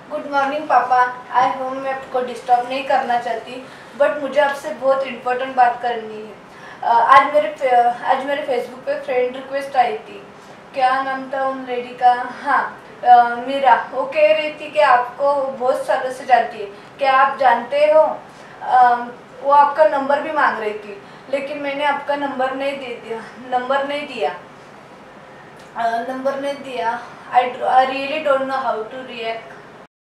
Good morning पापा। I hope मैं आपको डिस्टर्ब नहीं करना चाहती, बट मुझे आपसे बहुत इम्पोर्टेंट बात करनी है। आज मेरे फेसबुक पे फ्रेंड रिक्वेस्ट आई थी। क्या नाम था उन लेडी का? हाँ, मीरा। वो कह रही थी कि आपको बहुत सालों से जानती है। क्या आप जानते हो? वो आपका नंबर भी मांग रही थी, लेकिन मैंने आपका नंबर नहीं दे दिया नंबर नहीं दिया। I really don't know how to react.